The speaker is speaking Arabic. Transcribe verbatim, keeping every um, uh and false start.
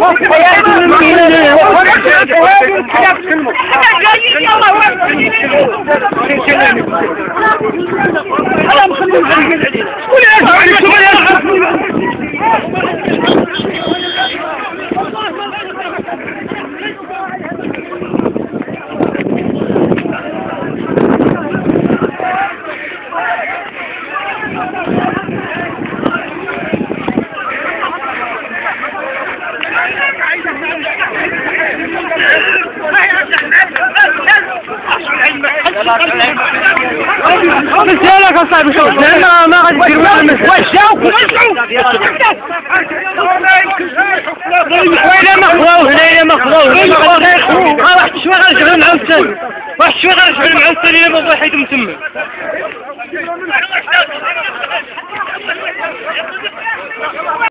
بس يالك اصاحبي شوف ما ما غادي دير والو واش جاو وين ما خلاو هنايا ما خلاو واحد شويه غنشغل معاهم الثاني واحد شويه غنشغل معاهم الثاني الا بغا يحيدهم تما.